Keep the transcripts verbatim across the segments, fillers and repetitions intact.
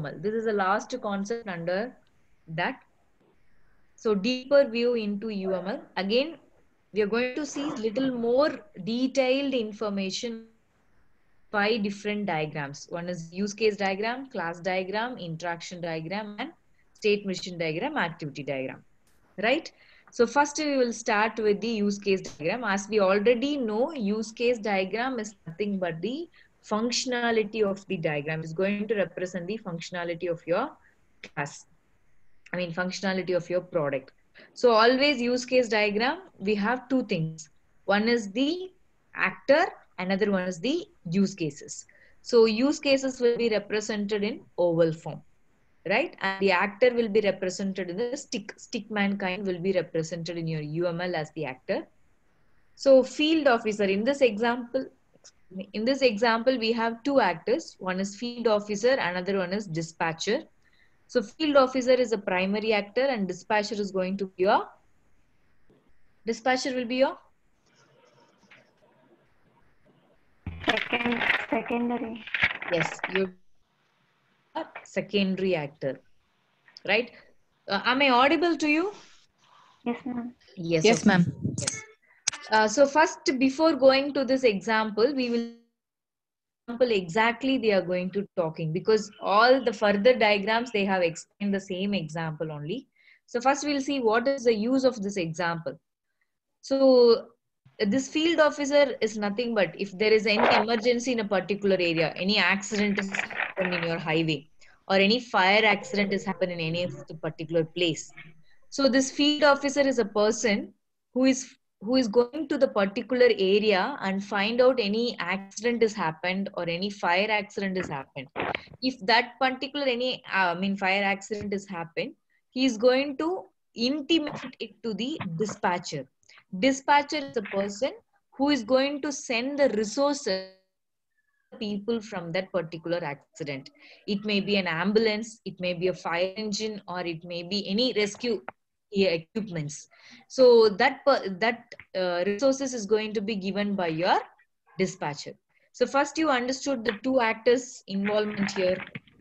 M L. This is the last concept under that. So deeper view into U M L. Again, we are going to see little more detailed information. Five different diagrams. One is use case diagram, class diagram, interaction diagram, and state machine diagram, activity diagram. Right? So first we will start with the use case diagram. As we already know, use case diagram is nothing but the functionality of the diagram. It's going to represent the functionality of your class. I mean, functionality of your product. So always use case diagram, we have two things. One is the actor, another one is the use cases. So use cases will be represented in oval form, right? And the actor will be represented in the stick. Stick mankind will be represented in your U M L as the actor. So field officer, in this example, in this example, we have two actors. One is field officer, another one is dispatcher. So field officer is a primary actor and dispatcher is going to be your, dispatcher will be your Second, secondary. Yes, you are secondary actor, right? Uh, am I audible to you? Yes, ma'am. Yes, Yes, okay. ma'am. Yes. Uh, so first, before going to this example, we will example exactly they are going to talking, because all the further diagrams they have explained the same example only. So first we'll see what is the use of this example. So this field officer is nothing but if there is any emergency in a particular area, any accident has happened in your highway, or any fire accident has happened in any of the particular place. So this field officer is a person who is who is going to the particular area and find out any accident has happened or any fire accident has happened. If that particular any uh, I mean fire accident has happened, he is going to intimate it to the dispatcher. Dispatcher is a person who is going to send the resources people from that particular accident. It may be an ambulance, it may be a fire engine, or it may be any rescue equipments. So that that uh, resources is going to be given by your dispatcher. So first you understood the two actors involvement here.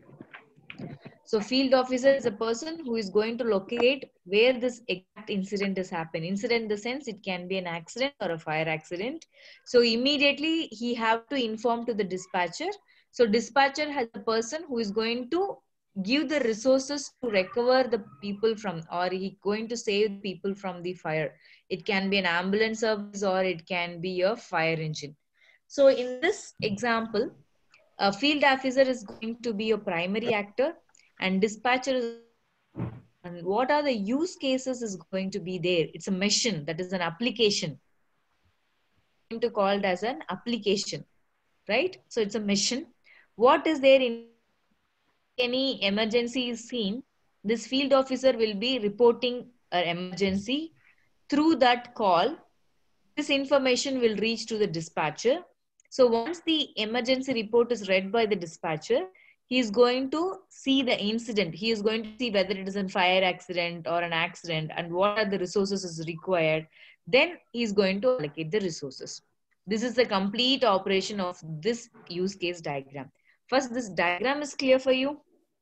So field officer is a person who is going to locate where this exact incident has happened. Incident in the sense it can be an accident or a fire accident. So immediately he have to inform to the dispatcher. So dispatcher has a person who is going to give the resources to recover the people from, or he going to save people from the fire. It can be an ambulance service or it can be a fire engine. So in this example, a field officer is going to be a primary actor and dispatcher is, and what are the use cases is going to be there. It's a mission, that is an application. Going to called as an application, right? So it's a mission. What is there in any emergency is seen, this field officer will be reporting an emergency. Through that call, this information will reach to the dispatcher. So once the emergency report is read by the dispatcher, he is going to see the incident. He is going to see whether it is a fire accident or an accident and what are the resources is required. Then he is going to allocate the resources. This is the complete operation of this use case diagram. First, this diagram is clear for you?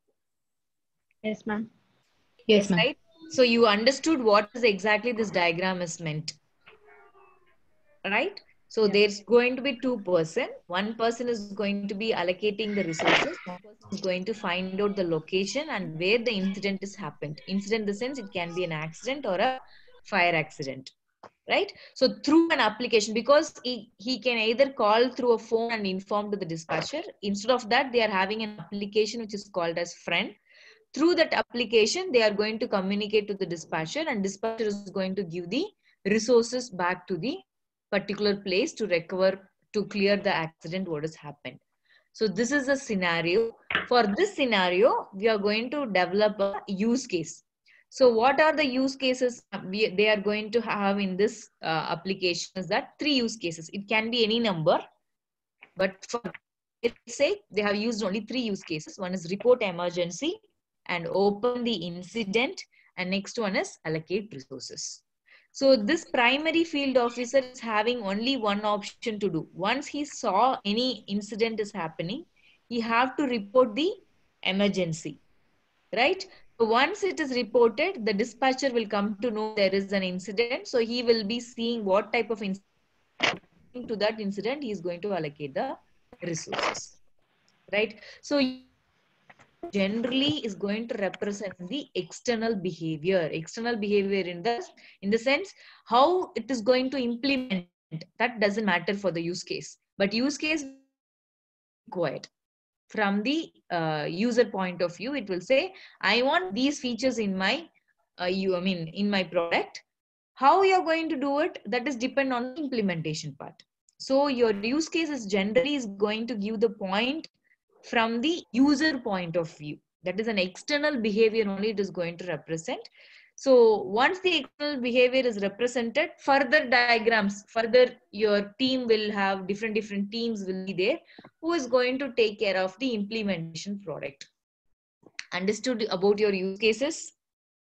Yes, ma'am. Yes, ma'am. Right? So you understood what is exactly this diagram is meant. Right? So yeah. There's going to be two person. One person is going to be allocating the resources. One person is going to find out the location and where the incident is happened. Incident in the sense it can be an accident or a fire accident. Right? So through an application, because he, he can either call through a phone and inform to the dispatcher. Instead of that, they are having an application which is called as Friend. Through that application, they are going to communicate to the dispatcher and dispatcher is going to give the resources back to the particular place to recover, to clear the accident what has happened. So this is a scenario. For this scenario, we are going to develop a use case. So what are the use cases we, they are going to have in this uh, application is that three use cases. It can be any number, but for let's say they have used only three use cases. One is report emergency and open the incident, and next one is allocate resources. So this primary field officer is having only one option to do. Once he saw any incident is happening, he have to report the emergency, right? So once it is reported, the dispatcher will come to know there is an incident. So he will be seeing what type of incident to that incident he is going to allocate the resources, right? So generally is going to represent the external behavior. External behavior in the in the sense how it is going to implement. That doesn't matter for the use case, but use case required. From the uh, user point of view, it will say, I want these features in my uh, you I mean in my product. How you're going to do it, that is depend on the implementation part. So your use case is generally is going to give the point from the user point of view. That is an external behavior only it is going to represent. So once the external behavior is represented, further diagrams, further your team will have different different teams will be there who is going to take care of the implementation product. Understood about your use cases?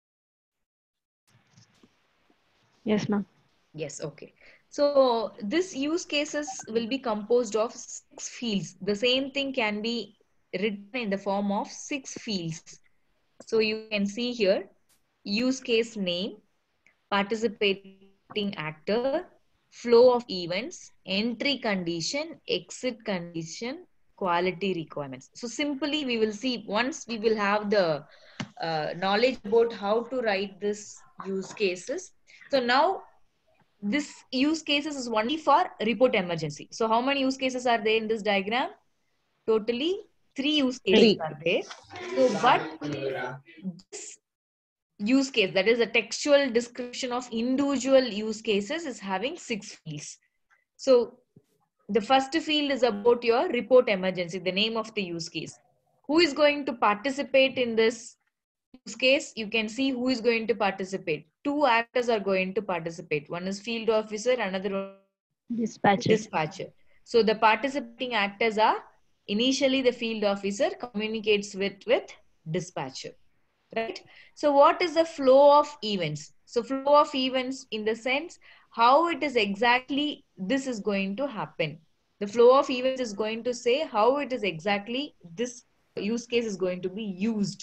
Yes, ma'am. Yes, okay. So this use cases will be composed of six fields. The same thing can be written in the form of six fields. So you can see here, use case name, participating actor, flow of events, entry condition, exit condition, quality requirements. So simply we will see once we will have the uh, knowledge about how to write this use cases. So now this use cases is only for report emergency. So how many use cases are there in this diagram? Totally three use cases Three. are there. So but this use case, that is a textual description of individual use cases, is having six fields. So the first field is about your report emergency, the name of the use case. Who is going to participate in this use case? You can see who is going to participate. Two actors are going to participate. One is field officer, another one Dispatcher. dispatcher. So the participating actors are initially the field officer communicates with, with dispatcher, right? So what is the flow of events? So flow of events in the sense how it is exactly this is going to happen. The flow of events is going to say how it is exactly this use case is going to be used,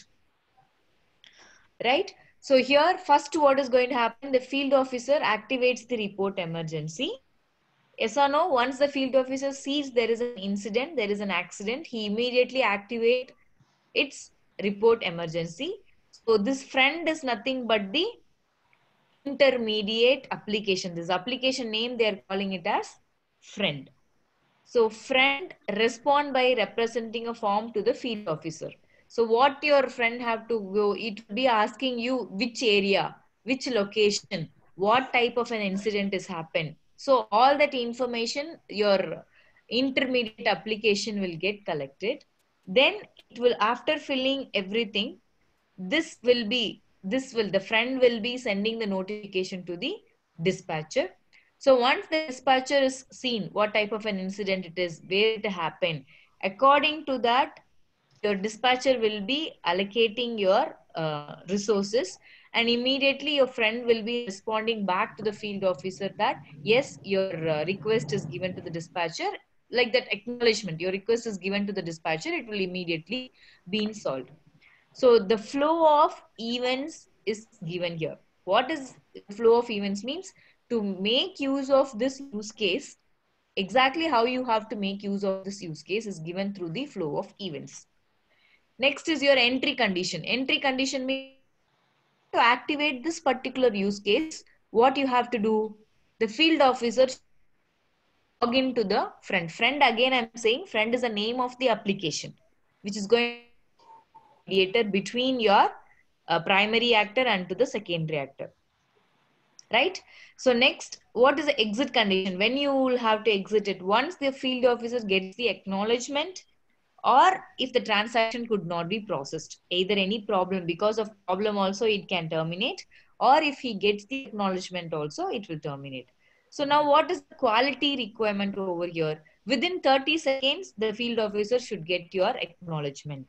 right? So here first what is going to happen, the field officer activates the report emergency. Yes or no? Once the field officer sees there is an incident, there is an accident, he immediately activate its report emergency. So this friend is nothing but the intermediate application. This application name, they are calling it as friend. So friend respond by representing a form to the field officer. So what your friend have to go, it will be asking you which area, which location, what type of an incident has happened. So all that information your intermediate application will get collected. Then it will, after filling everything, this will be, this will, the friend will be sending the notification to the dispatcher. So once the dispatcher is seen what type of an incident it is, where it happened, according to that, your dispatcher will be allocating your uh, resources, and immediately your friend will be responding back to the field officer that yes, your uh, request is given to the dispatcher. Like that acknowledgement, your request is given to the dispatcher, it will immediately be solved. So the flow of events is given here. What is flow of events means? To make use of this use case, exactly how you have to make use of this use case is given through the flow of events. Next is your entry condition. Entry condition means to activate this particular use case, what you have to do? The field officer log into the friend. Friend, again I'm saying friend is the name of the application, which is going to be mediator between your uh, primary actor and to the secondary actor, right? So next, what is the exit condition? When you will have to exit it, once the field officer gets the acknowledgement, or if the transaction could not be processed, either any problem, because of problem also it can terminate, or if he gets the acknowledgement also, it will terminate. So now what is the quality requirement over here? Within thirty seconds, the field officer should get your acknowledgement.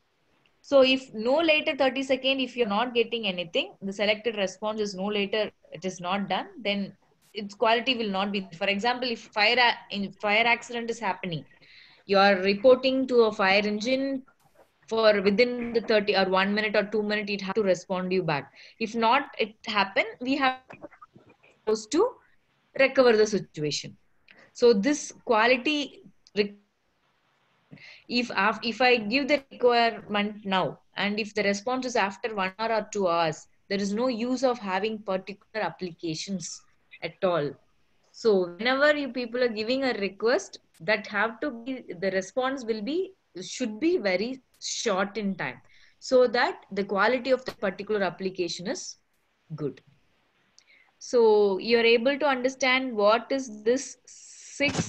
So if no later thirty seconds, if you're not getting anything, the selected response is no later, it is not done, then its quality will not be. For example, if fire in fire accident is happening, you are reporting to a fire engine, for within the thirty or one minute or two minute, it has to respond you back. If not, it happen, we have to recover the situation. So this quality, if if I give the requirement now, and if the response is after one hour or two hours, there is no use of having particular applications at all. So whenever you people are giving a request, that have to be, the response will be, should be very short in time, so that the quality of the particular application is good. So you're able to understand what is this six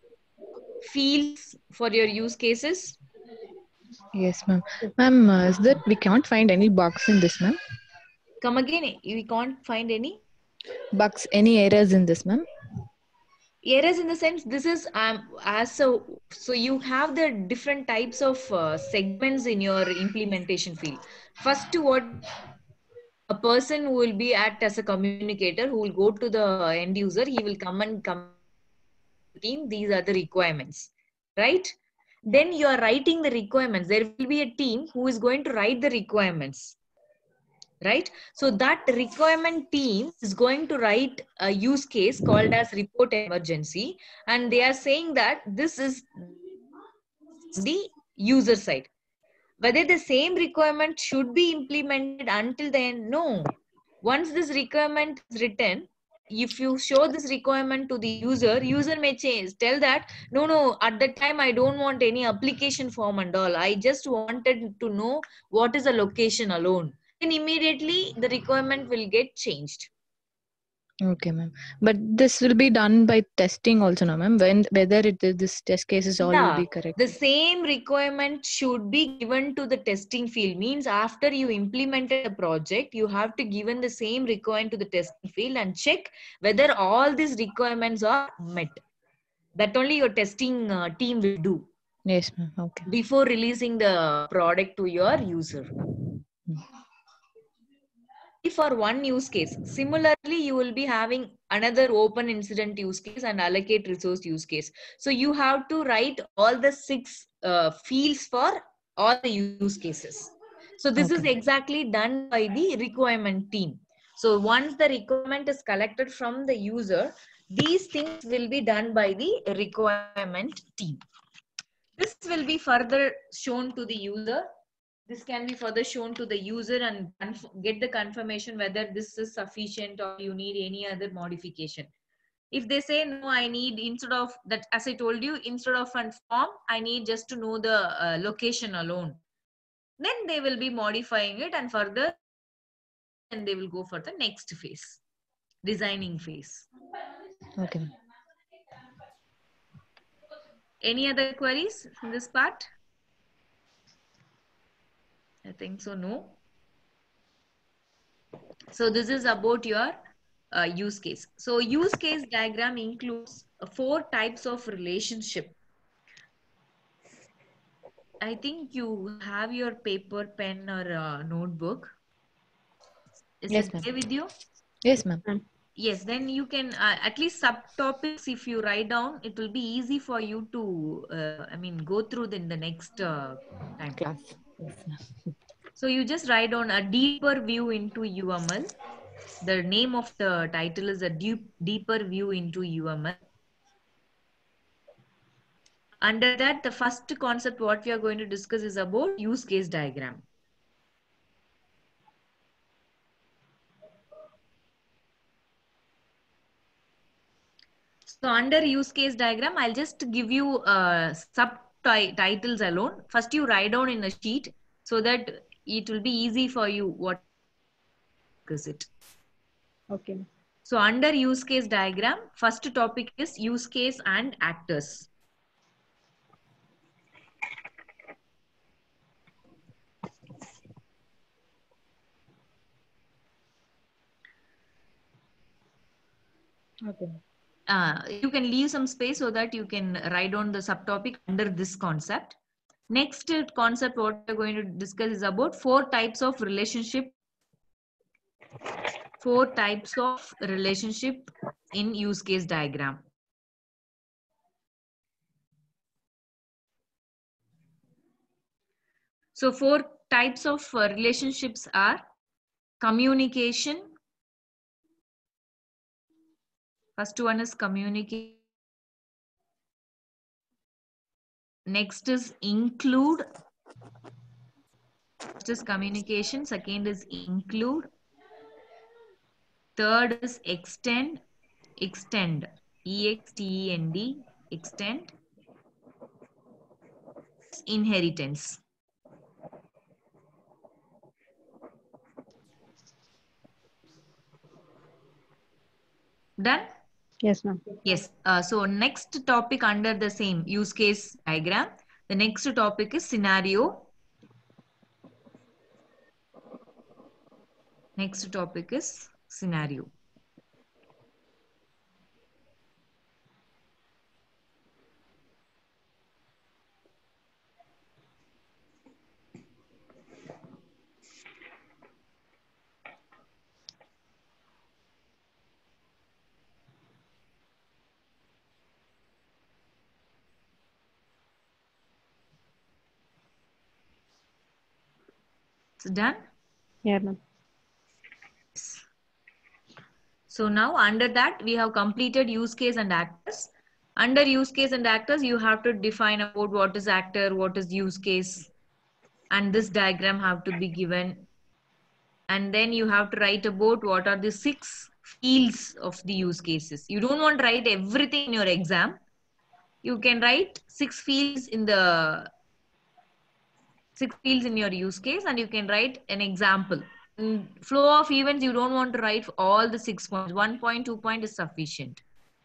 fields for your use cases? Yes, ma'am. Ma'am, uh, is that we can't find any bugs in this, ma'am? Come again, we can't find any Bugs, any errors in this, ma'am? errors in the sense, this is um as so so you have the different types of uh, segments in your implementation field. First, what a person who will be act as a communicator, who will go to the end user, he will come and come team, these are the requirements, right? Then you are writing the requirements. There will be a team who is going to write the requirements, right? So that requirement team is going to write a use case called as report emergency, and they are saying that this is the user side. Whether the same requirement should be implemented until then, no. Once this requirement is written, if you show this requirement to the user, user may change, tell that, no, no, at that time, I don't want any application form and all. I just wanted to know what is the location alone. Then immediately the requirement will get changed. Okay, ma'am. But this will be done by testing also, no, ma'am? When whether it is this test cases all Yeah, will be correct. the same requirement should be given to the testing field. Means after you implemented a project, you have to given the same requirement to the testing field and check whether all these requirements are met. That only your testing uh, team will do. Yes, ma'am. Okay. Before releasing the product to your user. For one use case. Similarly, you will be having another open incident use case and allocate resource use case. So you have to write all the six uh, fields for all the use cases. So this Okay. is exactly done by the requirement team. So once the requirement is collected from the user, these things will be done by the requirement team. This will be further shown to the user. This can be further shown to the user and get the confirmation whether this is sufficient or you need any other modification. If they say, no, I need, instead of that, as I told you, instead of a form, I need just to know the uh, location alone. Then they will be modifying it, and further, and they will go for the next phase, designing phase. Okay. Any other queries in this part? I think so, no. So this is about your uh, use case. So use case diagram includes uh, four types of relationship. I think you have your paper, pen, or uh, notebook. Is Yes, it ma'am. okay with you? Yes, ma'am. Yes, then you can uh, at least subtopics, if you write down, it will be easy for you to, uh, I mean, go through in the next uh, time. Class. Yes, ma'am. So you just write down a deeper view into U M L. The name of the title is a deep, deeper view into U M L. Under that, the first concept what we are going to discuss is about use case diagram. So under use case diagram, I'll just give you uh, subtitles alone. First, you write down in a sheet so that it will be easy for you what is it. Okay. So under use case diagram, first topic is use case and actors. Okay. Uh, you can leave some space so that you can write down the subtopic under this concept. Next concept what we're going to discuss is about four types of relationship. Four types of relationship in use case diagram. So four types of uh, relationships are communication. First one is communicate. Next is include. First is communication. Second is include. Third is extend. Extend. E X T E N D. Extend. Inheritance. Done? Yes, ma'am. Yes. Uh, so next topic under the same use case diagram. The next topic is scenario. Next topic is scenario. It's done? Yeah, ma'am. So now under that we have completed use case and actors. Under use case and actors, you have to define about what is actor, what is use case, and this diagram have to be given. And then you have to write about what are the six fields of the use cases. You don't want to write everything in your exam. You can write six fields in the six fields in your use case, and you can write an example. In flow of events, you don't want to write all the six points. One point, two point is sufficient.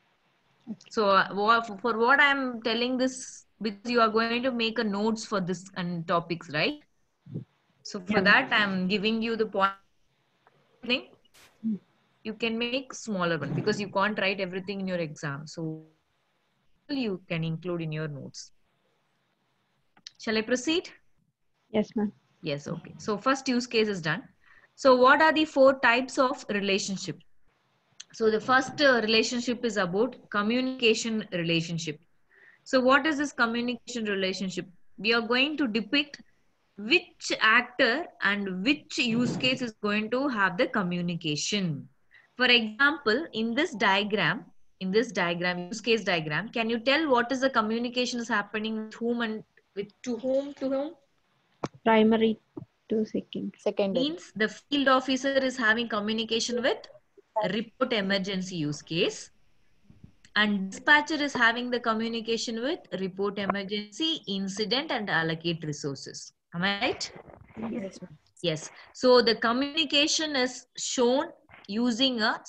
So uh, for what I'm telling this, because you are going to make a notes for this and topics, right? So for Yeah. that, I'm giving you the point thing. You can make smaller one because you can't write everything in your exam. So you can include in your notes. Shall I proceed? Yes, ma'am. Yes, okay. So first use case is done. So what are the four types of relationship? So the first uh, relationship is about communication relationship. So what is this communication relationship? We are going to depict which actor and which use case is going to have the communication. For example, in this diagram, in this diagram, use case diagram, can you tell what is the communication is happening with whom and with to whom to whom? Primary to second. Secondary. Means the field officer is having communication with report emergency use case, and dispatcher is having the communication with report emergency, incident, and allocate resources. Am I right? Yes. Yes. So the communication is shown using a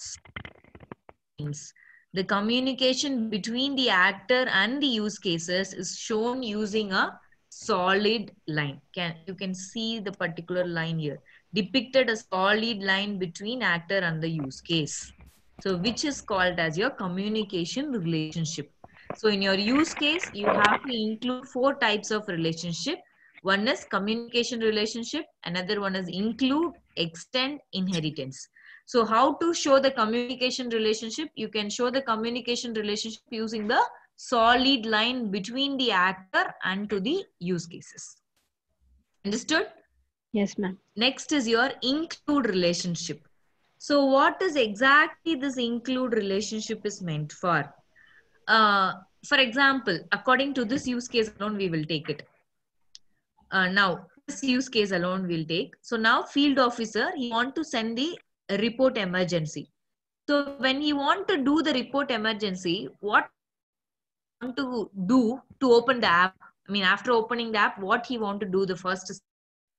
means. The communication between the actor and the use cases is shown using a solid line. Can you can see the particular line here. Depicted a solid line between actor and the use case. So which is called as your communication relationship. So in your use case, you have to include four types of relationship. One is communication relationship. Another one is include, extend, inheritance. So how to show the communication relationship? You can show the communication relationship using the solid line between the actor and to the use cases. Understood? Yes, ma'am. Next is your include relationship. So what is exactly this include relationship is meant for? Uh, for example, according to this use case alone, we will take it. Uh, now, this use case alone we'll take. So now field officer, he want to send the report emergency. So when he want to do the report emergency, what he want to do to open the app? I mean, after opening the app, what he want to do the first is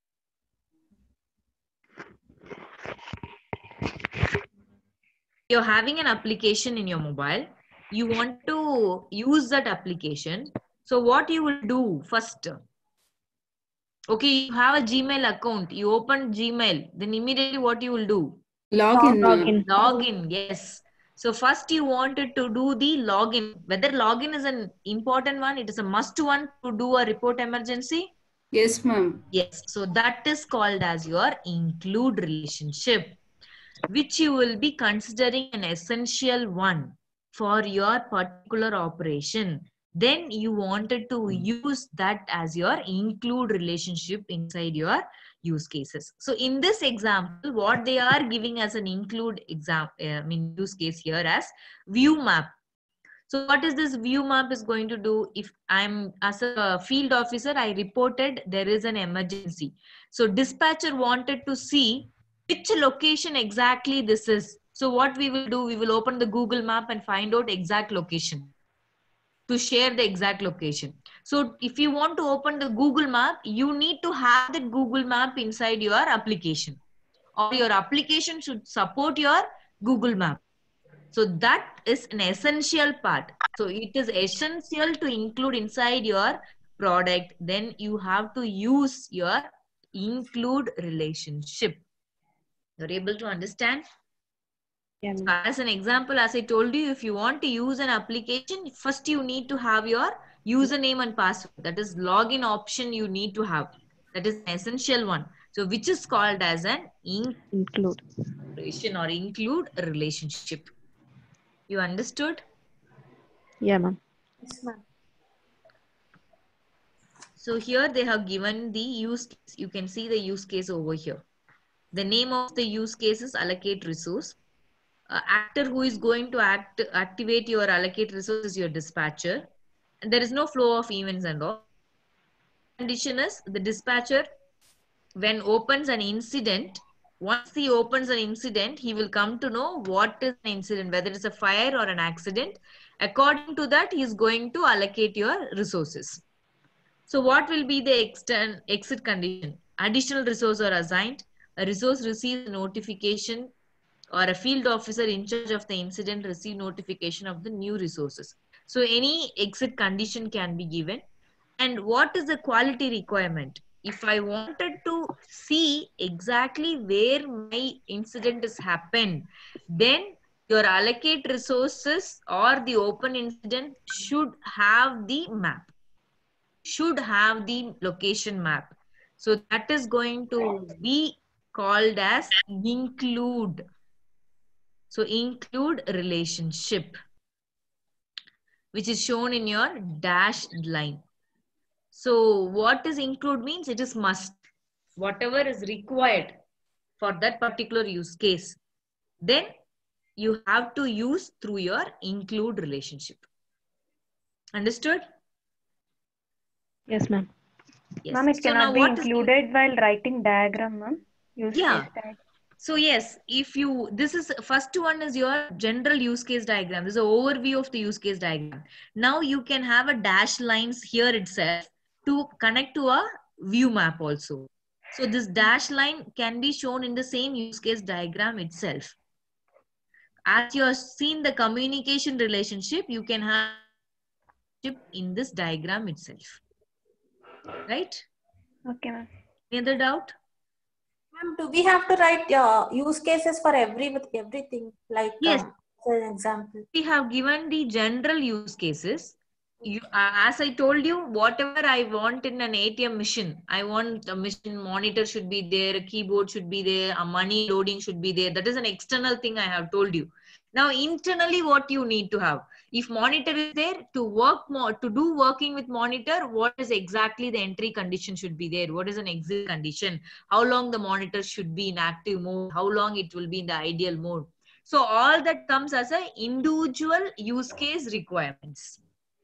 you're having an application in your mobile. You want to use that application. So what you will do first? Okay, you have a Gmail account. You open Gmail. Then immediately what you will do? Login. Login. Login, yes. So first you wanted to do the login. Whether login is an important one, it is a must one to do a report emergency. Yes, ma'am. Yes. So that is called as your include relationship, which you will be considering an essential one for your particular operation. then you wanted to use that as your include relationship inside your use cases. So in this example, what they are giving as an include exam, uh, I mean use case here as view map. So what is this view map is going to do? If I'm as a field officer, I reported there is an emergency. So dispatcher wanted to see which location exactly this is. So what we will do, we will open the Google map and find out exact location to share the exact location. So if you want to open the Google map, you need to have the Google map inside your application, or your application should support your Google map. So that is an essential part. So it is essential to include inside your product. Then you have to use your include relationship. You're able to understand? Yeah, So ma'am. as an example, as I told you, if you want to use an application, first you need to have your username and password. That is login option you need to have. That is an essential one. So which is called as an Include. include or include a relationship. You understood? Yeah, ma'am. Yes, ma'am. So here they have given the use case. You can see the use case over here. The name of the use case is allocate resource. Uh, actor who is going to act activate your allocate resource is your dispatcher. And there is no flow of events and all. Condition is the dispatcher, when opens an incident, once he opens an incident, he will come to know what is an incident, whether it's a fire or an accident. According to that, he is going to allocate your resources. So what will be the extend, exit condition? Additional resources are assigned. A resource receives a notification, or a field officer in charge of the incident receive notification of the new resources. So any exit condition can be given. And what is the quality requirement? If I wanted to see exactly where my incident has happened, then your allocate resources or the open incident should have the map, should have the location map. So that is going to be called as include. So include relationship, which is shown in your dashed line. So what is include means? It is must. Whatever is required for that particular use case, then you have to use through your include relationship. Understood? Yes, ma'am. Yes. Ma'am, it So cannot now be what is included while writing diagram, ma'am. Use Yeah. case diagram. So yes, if you, this is, first one is your general use case diagram. This is an overview of the use case diagram. Now you can have a dash lines here itself to connect to a view map also. So this dash line can be shown in the same use case diagram itself. As you have seen the communication relationship, you can have in this diagram itself. Right? Okay, ma'am. Any other doubt? Ma'am, do we have to write uh, use cases for every with everything? Like, Yes. um, for an example. We have given the general use cases. You, uh, as I told you, whatever I want in an A T M machine, I want a machine monitor should be there, a keyboard should be there, a money loading should be there. That is an external thing I have told you. Now, internally, what you need to have? If monitor is there, to work more, to do working with monitor, what is exactly the entry condition should be there? What is an exit condition? How long the monitor should be in active mode? How long it will be in the ideal mode? So all that comes as a individual use case requirements.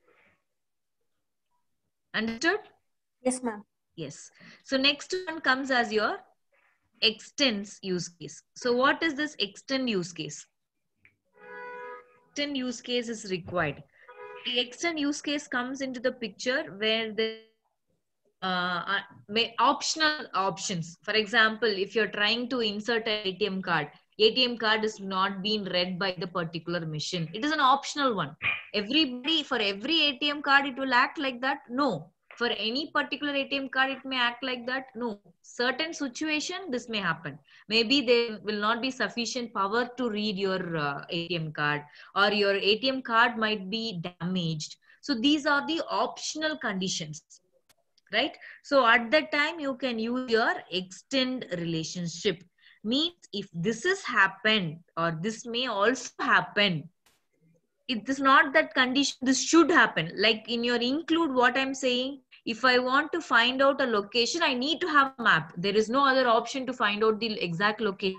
Understood? Yes, ma'am. Yes. So next one comes as your extends use case. So what is this extend use case? Extend use case is required. The extend use case comes into the picture where the uh, may optional options. For example, if you're trying to insert an A T M card, A T M card is not being read by the particular machine. It is an optional one. Everybody, for every A T M card, it will act like that? No. For any particular A T M card, it may act like that? No. Certain situation, this may happen. Maybe there will not be sufficient power to read your uh, A T M card, or your A T M card might be damaged. So these are the optional conditions. Right? So at that time, you can use your extend relationship. Means if this has happened, or this may also happen, it is not that condition, this should happen. Like in your include, what I'm saying, if I want to find out a location, I need to have a map. There is no other option to find out the exact location.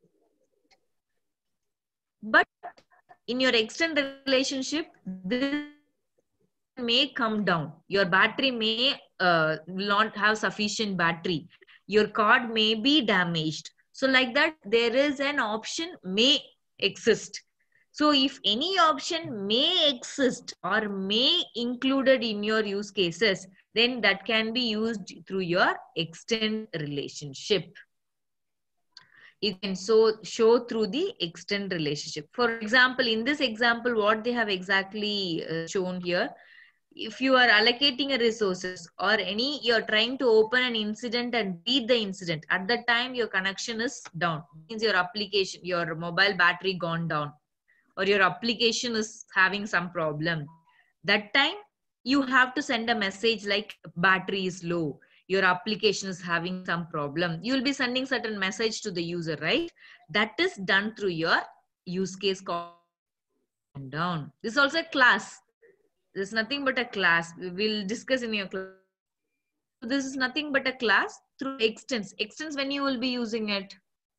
But in your extend relationship, this may come down. Your battery may uh, not have sufficient battery. Your card may be damaged. So like that, there is an option may exist. So if any option may exist or may included in your use cases, then that can be used through your extend relationship. You can so show through the extend relationship. For example, in this example, what they have exactly uh, shown here, if you are allocating a resources or any, you're trying to open an incident and read the incident, at that time your connection is down. Means your application, your mobile battery gone down, or your application is having some problem. That time you have to send a message like battery is low, your application is having some problem. You will be sending certain message to the user, right? That is done through your use case called down. This is also a class. This is nothing but a class. We will discuss in your class. This is nothing but a class through extends. Extends when you will be using it.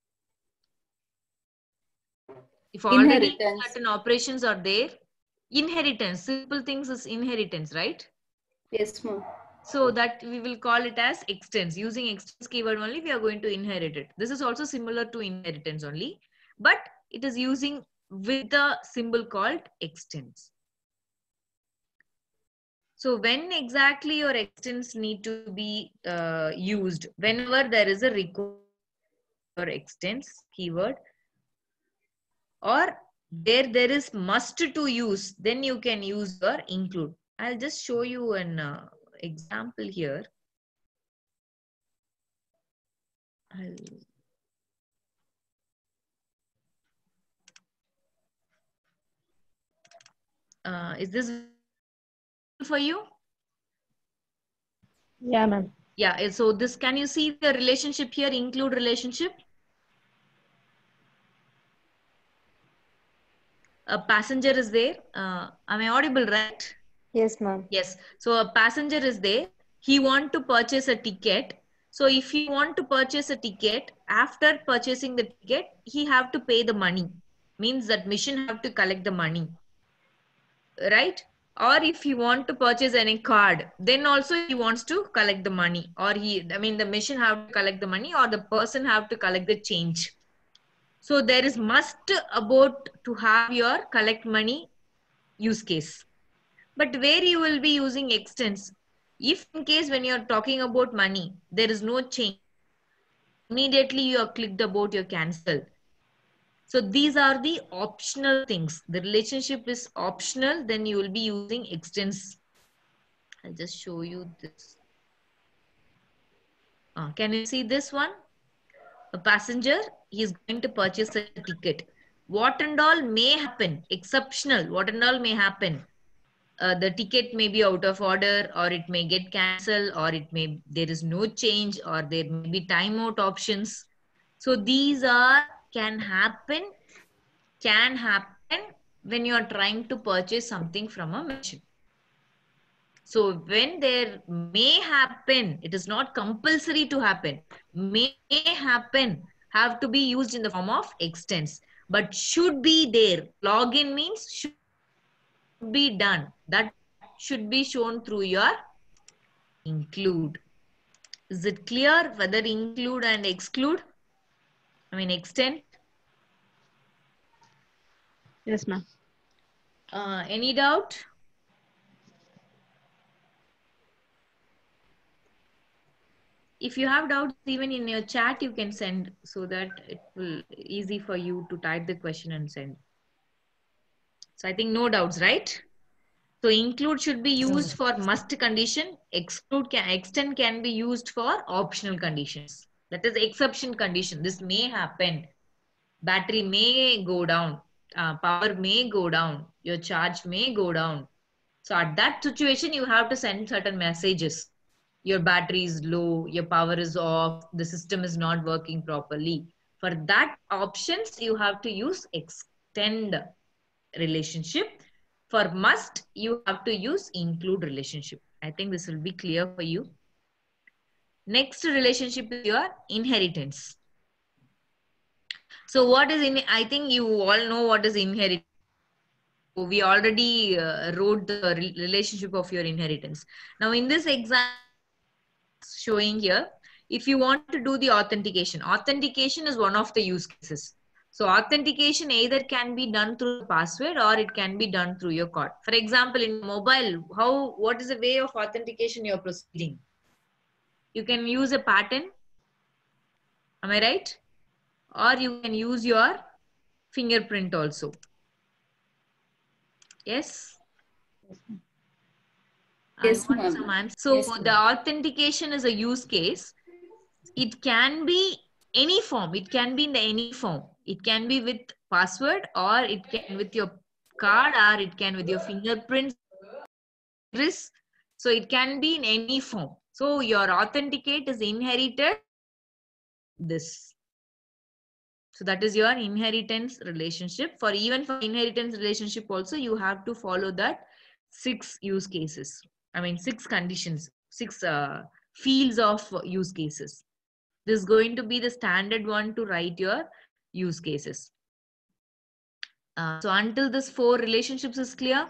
If already Inheritance. certain operations are there, inheritance, simple things is inheritance, right? Yes, ma'am. So that we will call it as extends. Using extends keyword only, we are going to inherit it. This is also similar to inheritance only, but it is using with the symbol called extends. So when exactly your extends need to be uh, used? Whenever there is a request for extends keyword, or there there is must to use, then you can use your include. I'll just show you an uh, example here. I'll... Uh, is this for you? Yeah, ma'am. Yeah, so this, can you see the relationship here, include relationship? A passenger is there. Uh, am I audible, right? Yes, ma'am. Yes. So a passenger is there. He want to purchase a ticket. So if he want to purchase a ticket, after purchasing the ticket, he have to pay the money. Means that mission have to collect the money. Right? Or if he want to purchase any card, then also he wants to collect the money. Or he, I mean, the mission have to collect the money, or the person have to collect the change. So there is must about to have your collect money use case. But where you will be using extends, if in case when you're talking about money, there is no change, immediately you are clicked about your cancel. So these are the optional things. The relationship is optional, then you will be using extends. I'll just show you this. Uh, can you see this one? A passenger, he is going to purchase a ticket. What and all may happen, exceptional, what and all may happen. Uh, the ticket may be out of order, or it may get cancelled, or it may, there is no change, or there may be timeout options. So these are, can happen, can happen when you are trying to purchase something from a merchant. So when there may happen, it is not compulsory to happen, may happen, have to be used in the form of extends, but should be there. Login means should be done. That should be shown through your include. Is it clear whether include and exclude? I mean extend. Yes, ma'am. Uh, any doubt? If you have doubts, even in your chat, you can send, so that it will easy for you to type the question and send. So I think no doubts, right? So include should be used for must condition. Exclude can extend can be used for optional conditions. That is exception condition. This may happen. Battery may go down. Uh, power may go down. Your charge may go down. So at that situation, you have to send certain messages. Your battery is low, your power is off, the system is not working properly. For that options, you have to use extend relationship. For must, you have to use include relationship. I think this will be clear for you. Next relationship is your inheritance. So what is in, I think you all know what is inheritance. We already uh, wrote the re relationship of your inheritance. Now in this example showing here, if you want to do the authentication, authentication is one of the use cases. So authentication either can be done through the password or it can be done through your card. For example, in mobile, how what is the way of authentication you're proceeding? You can use a pattern. Am I right? Or you can use your fingerprint also. Yes? Yes, I want ma'am. some answer. So Yes, the ma'am. authentication is a use case. It can be any form. It can be in any form. It can be with password or it can with your card or it can with your fingerprints. So it can be in any form. So your authenticate is inherited this. So that is your inheritance relationship. For even for inheritance relationship also, you have to follow that six use cases. I mean, six conditions, six uh, fields of use cases. This is going to be the standard one to write your use cases. Uh, so until this four relationships is clear,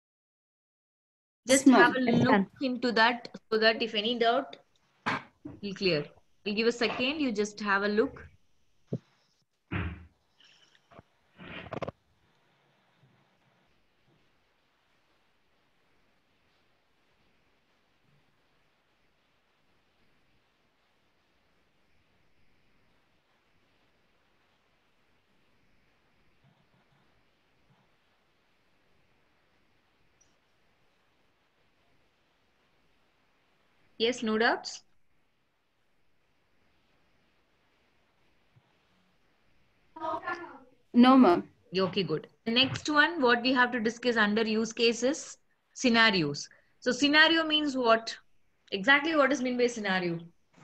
just Yes, have a ma'am. Yes, look ma'am. into that so that if any doubt, you'll clear. I'll give a second, you just have a look. Yes, no doubts? No, ma'am. Okay, good. The next one, what we have to discuss under use cases, scenarios. So scenario means what? Exactly what is meant by scenario?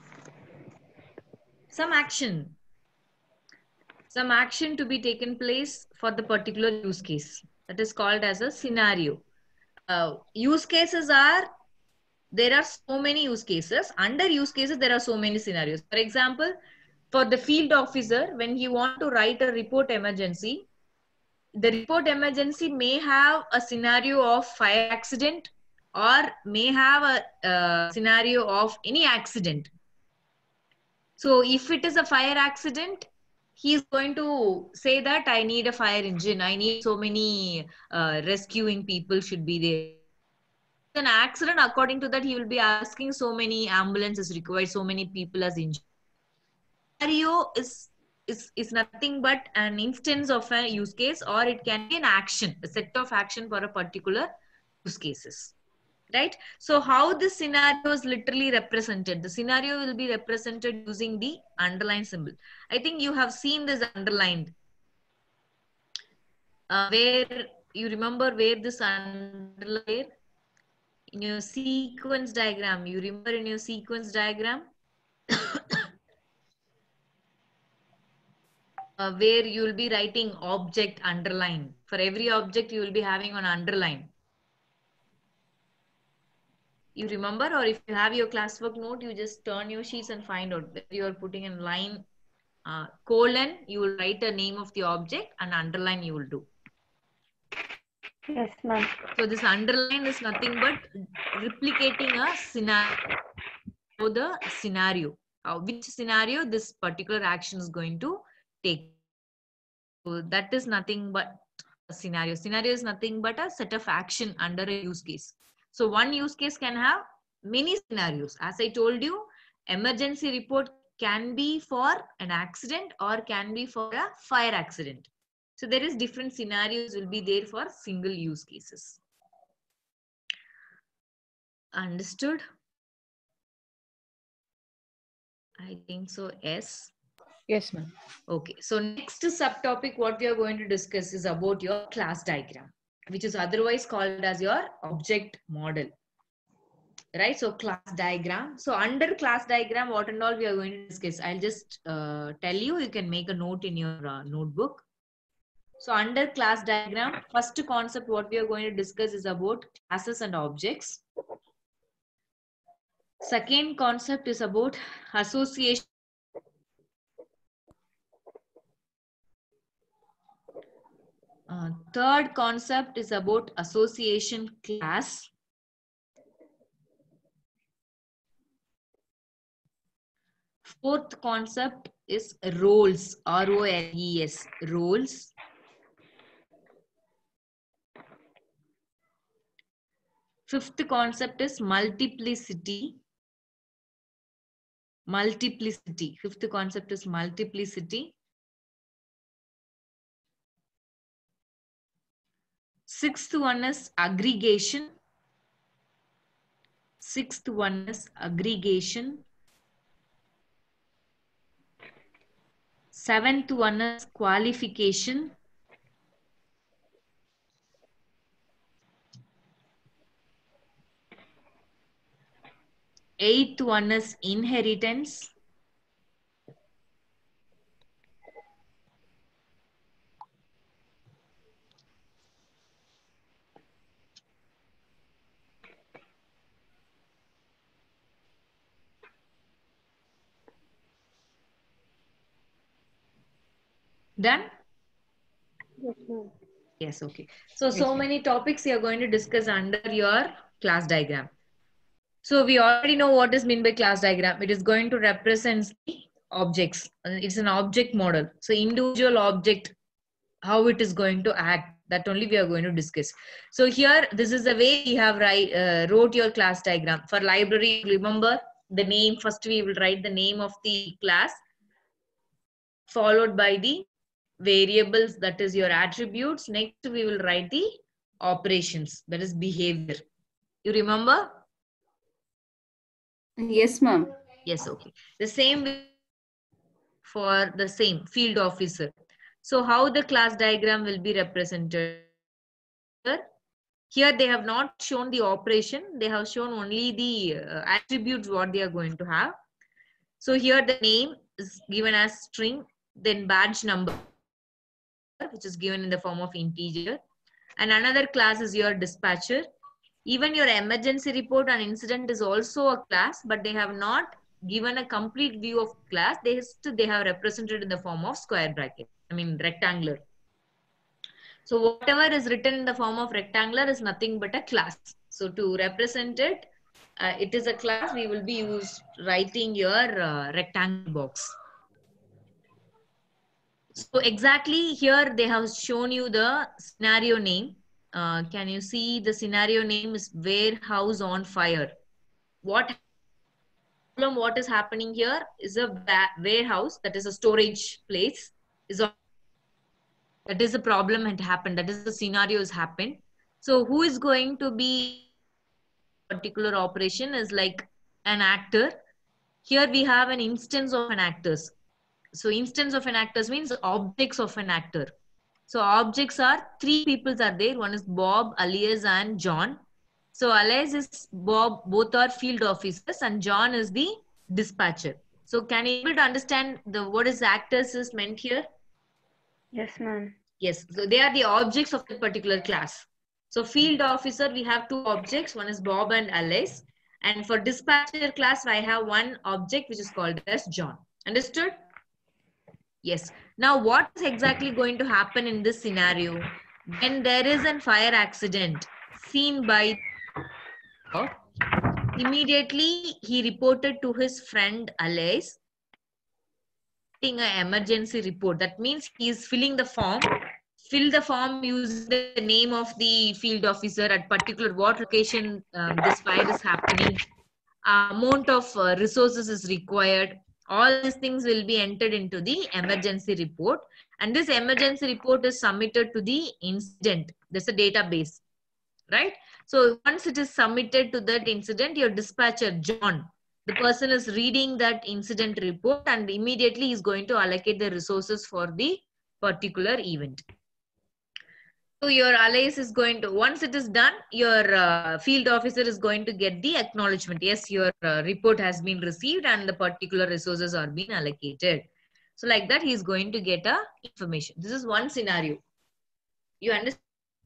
Some action. Some action to be taken place for the particular use case. That is called as a scenario. Uh, use cases are, there are so many use cases. Under use cases, there are so many scenarios. For example, for the field officer, when he want to write a report emergency, the report emergency may have a scenario of fire accident or may have a uh, scenario of any accident. So if it is a fire accident, he is going to say that I need a fire engine. I need so many uh, rescuing people should be there. An accident, according to that, he will be asking so many ambulances required, so many people as injured. Scenario is is is nothing but an instance of a use case, or it can be an action, a set of action for a particular use cases. Right? So how this scenario is literally represented? The scenario will be represented using the underline symbol. I think you have seen this underlined. Uh, where you remember where this underline? In your sequence diagram, you remember in your sequence diagram uh, where you will be writing object underline. For every object, you will be having an underline. You remember, or if you have your classwork note, you just turn your sheets and find out where you are putting in line uh, colon, you will write the name of the object, and underline you will do. Yes, ma'am. So this underline is nothing but replicating a scenario. So the scenario, uh, which scenario this particular action is going to take. So that is nothing but a scenario. Scenario is nothing but a set of action under a use case. So one use case can have many scenarios. As I told you, emergency report can be for an accident or can be for a fire accident. So there is different scenarios will be there for single use cases. Understood? I think so, yes. Yes, ma'am. Okay, so next subtopic what we are going to discuss is about your class diagram, which is otherwise called as your object model. Right, so class diagram. So under class diagram, what and all we are going to discuss, I'll just uh, tell you, you can make a note in your uh, notebook. So under class diagram, first concept what we are going to discuss is about classes and objects. Second concept is about association. Uh, third concept is about association class. Fourth concept is roles, R O L E S, roles. Fifth concept is multiplicity. Multiplicity. Fifth concept is multiplicity. Sixth one is aggregation. Sixth one is aggregation. Seventh one is qualification. Eighth one is inheritance. Done? Yes, ma'am. Yes, okay. So, so many topics you are going to discuss under your class diagram. So, we already know what is meant by class diagram. It is going to represent the objects. It's an object model. So, individual object, how it is going to act, that only we are going to discuss. So, here, this is the way we have write, uh, wrote your class diagram. For library, remember the name. First, we will write the name of the class, followed by the variables, that is your attributes. Next, we will write the operations, that is behavior. You remember? Yes, ma'am. Yes, okay. The same for the same field officer. So how the class diagram will be represented? Here they have not shown the operation. They have shown only the uh, attributes what they are going to have. So here the name is given as string, then badge number, which is given in the form of integer. And another class is your dispatcher. Even your emergency report and incident is also a class, but they have not given a complete view of class. They, they have represented in the form of square bracket, I mean rectangular. So whatever is written in the form of rectangular is nothing but a class. So to represent it, uh, it is a class. We will be used writing your uh, rectangle box. So exactly here they have shown you the scenario name. Uh, can you see the scenario name is warehouse on fire? What problem? What is happening here is a warehouse, that is a storage place, is on, that is a problem had happened. That is the scenario has happened. So who is going to be particular operation is like an actor. Here we have an instance of an actors. So instance of an actors means objects of an actor. So objects are three people are there. One is Bob, Alias, and John. So Alias is Bob, both are field officers, and John is the dispatcher. So can you able to understand the what is actors is meant here? Yes, ma'am. Yes. So they are the objects of a particular class. So field officer, we have two objects. One is Bob and Alias. And for dispatcher class, I have one object which is called as John. Understood? Yes. Now, what is exactly going to happen in this scenario? When there is a fire accident seen by, immediately he reported to his friend Alias, an emergency report. That means he is filling the form. Fill the form using the name of the field officer at particular what location um, this fire is happening, uh, amount of uh, resources is required. All these things will be entered into the emergency report, and this emergency report is submitted to the incident. There's a database, right? So once it is submitted to that incident, your dispatcher, John, the person is reading that incident report and immediately is going to allocate the resources for the particular event. So your Alias is going to, once it is done, your uh, field officer is going to get the acknowledgement. Yes, your uh, report has been received and the particular resources are being allocated. So like that, he is going to get a information. This is one scenario. You understand?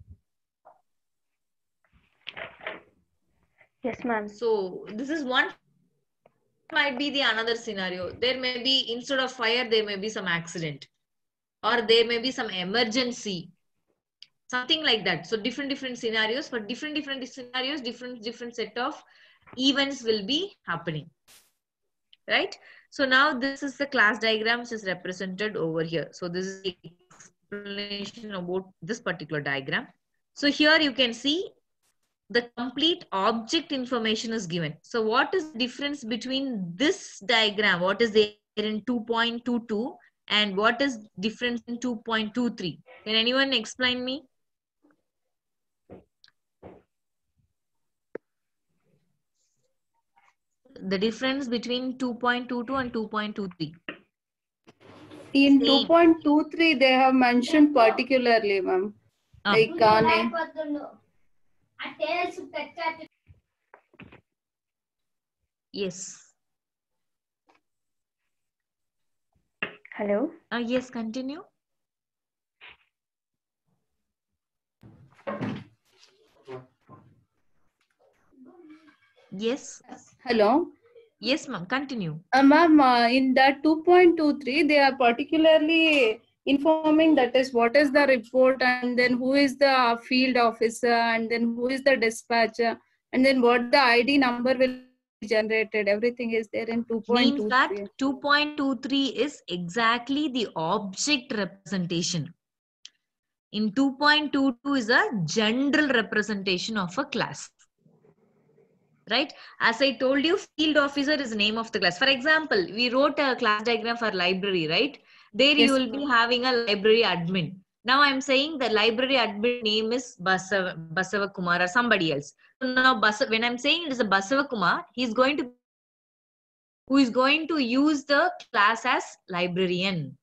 Yes, ma'am. So this is one, might be the another scenario. There may be, instead of fire, there may be some accident, or there may be some emergency, something like that. So different different scenarios, for different different scenarios, different different set of events will be happening, right? So now this is the class diagram which is represented over here. So this is the explanation about this particular diagram. So here you can see the complete object information is given. So what is the difference between this diagram, what is there in two point two two, and what is difference in two point two three? Can anyone explain me? The difference between two point two two and two point two three. In Same. two point two three, they have mentioned particularly, ma'am. Ah. Like uh, name. Yes. Hello. Uh, yes, continue. Yes. Hello. Yes, ma'am. Continue. Uh, ma'am, uh, in that two point two three, they are particularly informing that is what is the report, and then who is the field officer, and then who is the dispatcher, and then what the I D number will be generated. Everything is there in two point two Means that three. two point two three is exactly the object representation. In two point two two is a general representation of a class. Right? As I told you, field officer is the name of the class. For example, we wrote a class diagram for library, right? There Yes, you will be having a library admin. Now I'm saying the library admin name is Basava, Basava Kumar or somebody else. So now Basa, when I'm saying it is a Basava Kumar, he's going to who is going to use the class as librarian.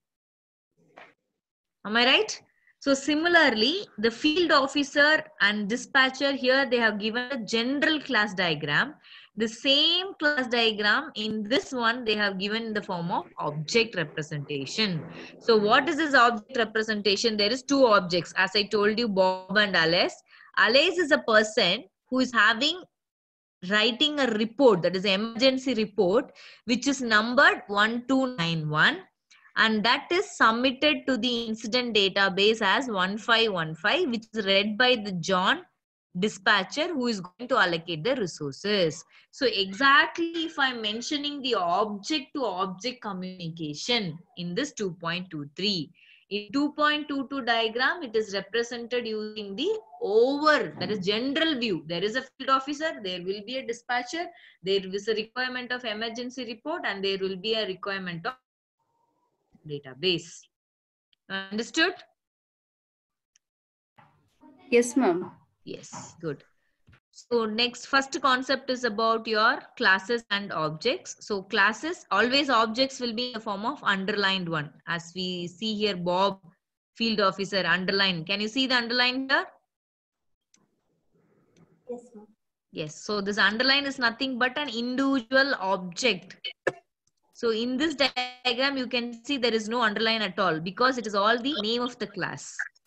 Am I right? So similarly, the field officer and dispatcher here, they have given a general class diagram. The same class diagram in this one, they have given in the form of object representation. So what is this object representation? There is two objects. As I told you, Bob and Alice. Alice is a person who is having writing a report, that is an emergency report, which is numbered one two nine one. And that is submitted to the incident database as one five one five, which is read by the John dispatcher, who is going to allocate the resources. So exactly if I'm mentioning the object to object communication in this two point two three. In two point two two diagram, it is represented using the over, that is general view. There is a field officer, there will be a dispatcher, there is a requirement of emergency report, and there will be a requirement of database. Understood? Yes, ma'am. Yes, good. So next, first concept is about your classes and objects. So classes, always objects will be in the form of underlined one. As we see here, Bob, field officer, underline. Can you see the underline here? Yes, ma'am. Yes. So this underline is nothing but an individual object. So in this diagram, you can see there is no underline at all because it is all the name of the class.